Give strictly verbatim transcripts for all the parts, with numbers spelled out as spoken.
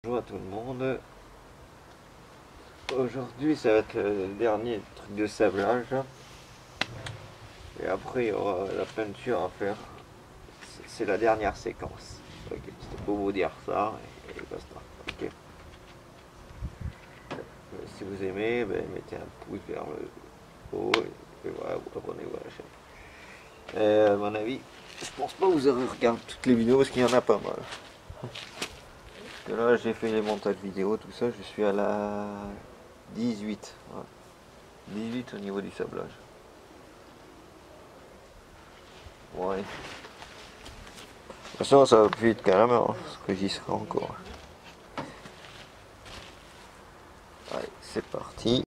Bonjour à tout le monde. Aujourd'hui, ça va être le dernier truc de sablage. Et après, il y aura la peinture à faire. C'est la dernière séquence. Ok, c'était pour vous dire ça. Et, et basta. Ok. Euh, Si vous aimez, ben, mettez un pouce vers le haut. Et, et voilà, vous abonnez-vous à la chaîne. Et à mon avis, je pense pas que vous aurez regardé toutes les vidéos parce qu'il y en a pas mal. Parce que là, j'ai fait les montages vidéo, tout ça. Je suis à la dix-huit. Voilà. dix-huit au niveau du sablage. Ouais. De toute façon, ça va plus vite carrément, hein, parce que j'y serai encore. Allez, c'est parti.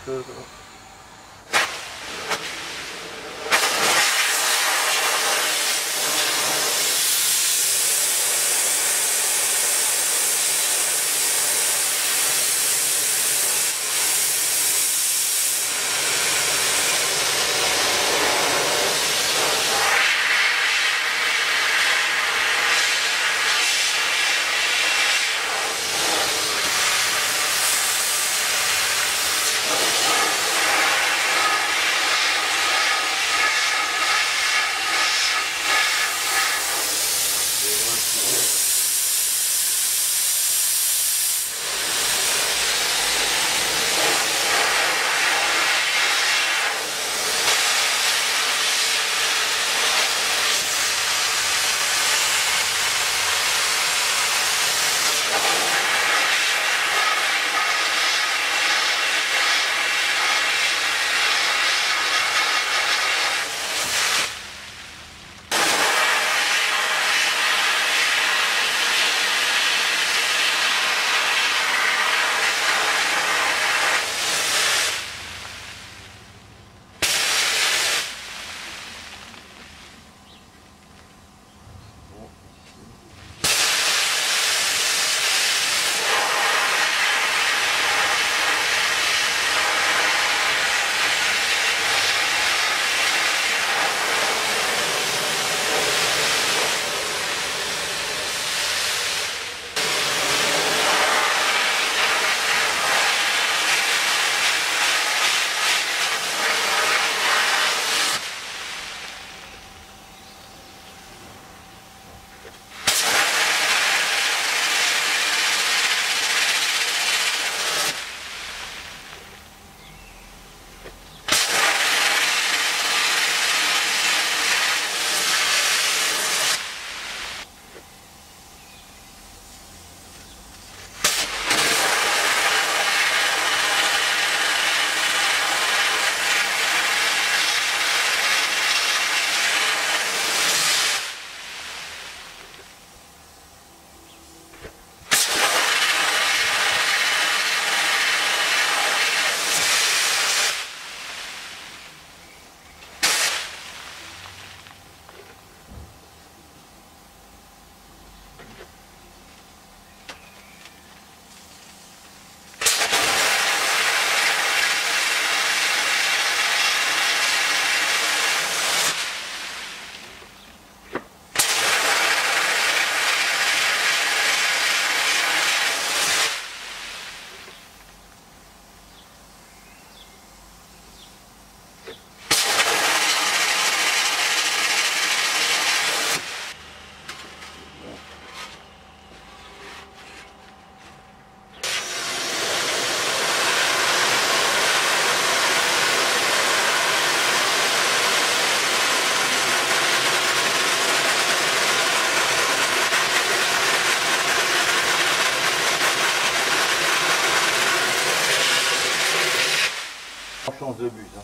chose. Chance de buse. Hein.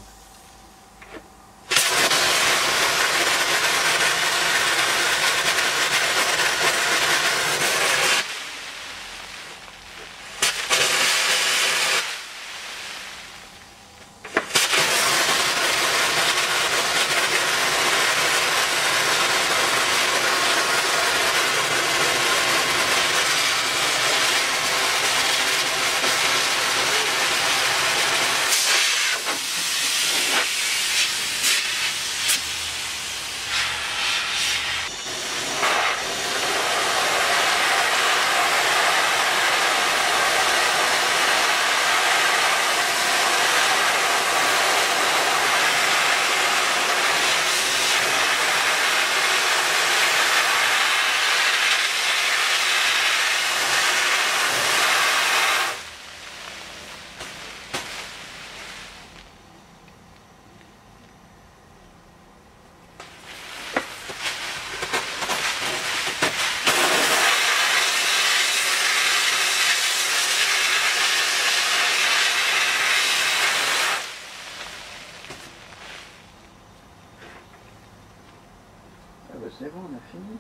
C'est bon, on a fini.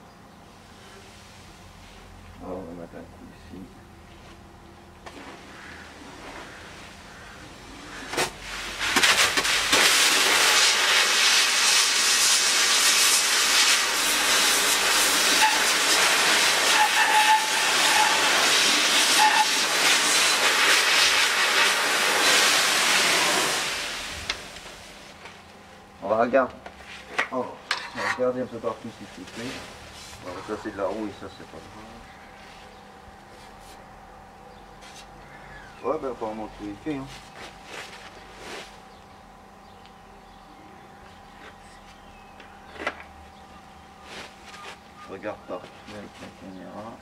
Alors, on va mettre un coup ici. va regarder. Oh, on va regarder un peu partout si c'est fait. Bon, ça c'est de la rouille, ça c'est pas grave. Ouais, ben apparemment tout est fait. Hein. Je regarde partout avec la caméra.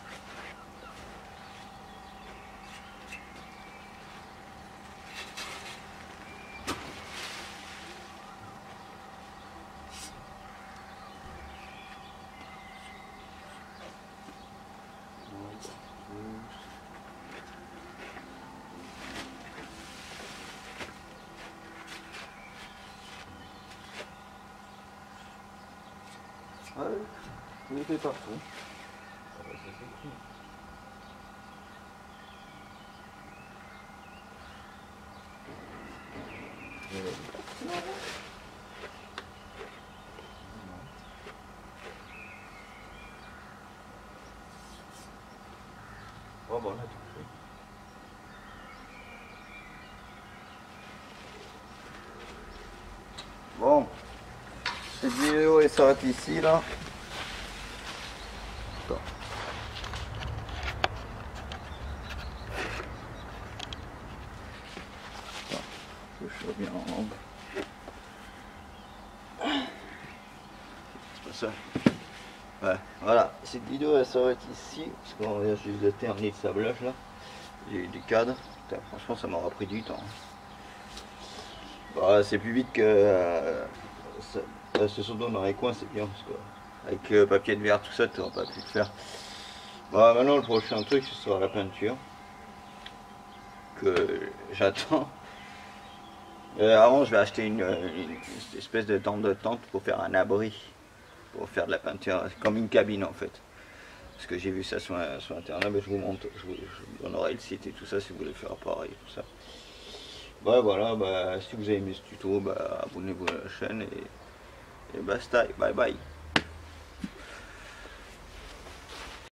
Ouais, tout est fait partout. Ah bah, ça, c'est cool. Oh bon, là tout fait. Bon, cette vidéo elle s'arrête ici là. Attends. Attends, que je sois bien en angle. C'est pas ça. Ouais, voilà, cette vidéo elle s'arrête ici, parce qu'on vient juste de terminer de sablage là. J'ai eu du cadre, putain, franchement ça m'aura pris du temps. Bah, c'est plus vite que euh, ça, c'est surtout dans les coins, c'est bien parce que avec euh, papier de verre tout ça tu n'auras pas pu le faire. Bah maintenant le prochain truc ce sera la peinture que j'attends. Euh, avant je vais acheter une, une, une espèce de tente de tente pour faire un abri. Pour faire de la peinture, comme une cabine en fait. Parce que j'ai vu ça sur, sur internet, mais je vous montre, je vous, je vous donnerai le site et tout ça si vous voulez faire pareil, tout ça. Bah voilà, bah, si vous avez aimé ce tuto, bah, abonnez-vous à la chaîne et, et basta, bye bye.